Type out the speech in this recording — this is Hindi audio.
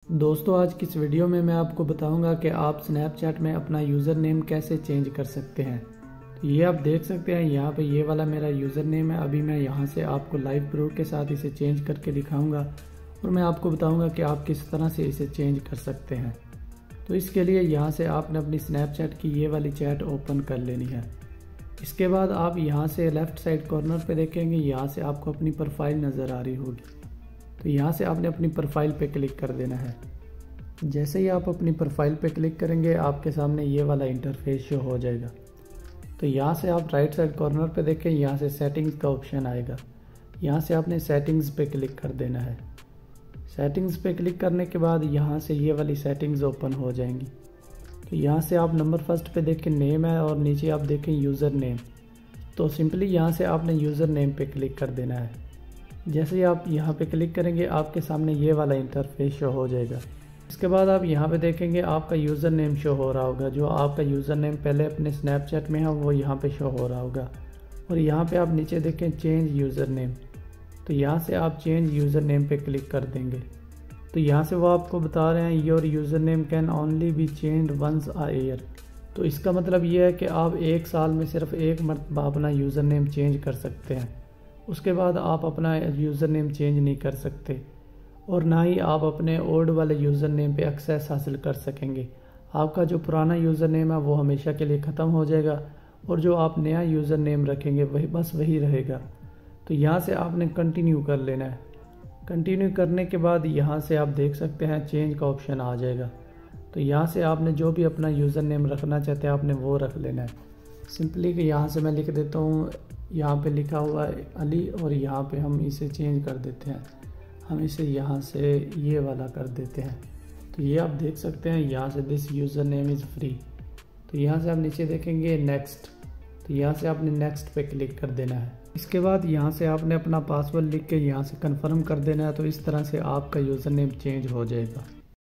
दोस्तों आज की इस वीडियो में मैं आपको बताऊंगा कि आप स्नैपचैट में अपना यूज़र नेम कैसे चेंज कर सकते हैं। तो ये आप देख सकते हैं यहाँ पे ये वाला मेरा यूज़र नेम है। अभी मैं यहाँ से आपको लाइव प्रूफ के साथ इसे चेंज करके दिखाऊंगा और मैं आपको बताऊंगा कि आप किस तरह से इसे चेंज कर सकते हैं। तो इसके लिए यहाँ से आपने अपनी स्नैपचैट की ये वाली चैट ओपन कर लेनी है। इसके बाद आप यहाँ से लेफ़्ट साइड कॉर्नर पे देखेंगे, यहाँ से आपको अपनी प्रोफाइल नज़र आ रही होगी। तो यहाँ से आपने अपनी प्रोफाइल पे क्लिक कर देना है। जैसे ही आप अपनी प्रोफाइल पे क्लिक करेंगे आपके सामने ये वाला इंटरफेस शो हो जाएगा। तो यहाँ से आप राइट साइड कॉर्नर पे देखें, यहाँ से सेटिंग्स का ऑप्शन आएगा। यहाँ से आपने सेटिंग्स पे क्लिक कर देना है। सेटिंग्स पे क्लिक करने के बाद यहाँ से ये वाली सेटिंग्स ओपन हो जाएंगी। तो यहाँ से आप नंबर फर्स्ट पे देखें नेम है और नीचे आप देखें यूज़र नेम। तो सिंपली यहाँ से आपने यूज़र नेम पे क्लिक कर देना है। जैसे ही आप यहाँ पे क्लिक करेंगे आपके सामने ये वाला इंटरफेस शो हो जाएगा। इसके बाद आप यहाँ पे देखेंगे आपका यूज़र नेम शो हो रहा होगा। जो आपका यूज़र नेम पहले अपने स्नैपचैट में है वो यहाँ पे शो हो रहा होगा। और यहाँ पे आप नीचे देखें चेंज यूज़र नेम। तो यहाँ से आप चेंज यूज़र नेम पे क्लिक कर देंगे। तो यहाँ से वो आपको बता रहे हैं your user name can only be change once a year. तो इसका मतलब ये है कि आप एक साल में सिर्फ एक मरतबा अपना यूज़र नेम चेंज कर सकते हैं। उसके बाद आप अपना यूज़र नेम चेंज नहीं कर सकते और ना ही आप अपने ओल्ड वाले यूज़र नेम पे एक्सेस हासिल कर सकेंगे। आपका जो पुराना यूज़र नेम है वो हमेशा के लिए ख़त्म हो जाएगा और जो आप नया यूज़र नेम रखेंगे वही रहेगा। तो यहाँ से आपने कंटिन्यू कर लेना है। कंटिन्यू करने के बाद यहाँ से आप देख सकते हैं चेंज का ऑप्शन आ जाएगा। तो यहाँ से आपने जो भी अपना यूज़र नेम रखना चाहते हैं आपने वो रख लेना है। सिंपली कि यहाँ से मैं लिख देता हूँ, यहाँ पे लिखा हुआ है अली और यहाँ पे हम इसे चेंज कर देते हैं। हम इसे यहाँ से ये वाला कर देते हैं। तो ये आप देख सकते हैं यहाँ से this user name is free. तो यहाँ से आप नीचे देखेंगे नेक्स्ट। तो यहाँ से आपने नेक्स्ट पे क्लिक कर देना है। इसके बाद यहाँ से आपने अपना पासवर्ड लिख के यहाँ से कंफर्म कर देना है। तो इस तरह से आपका यूज़र नेम चेंज हो जाएगा।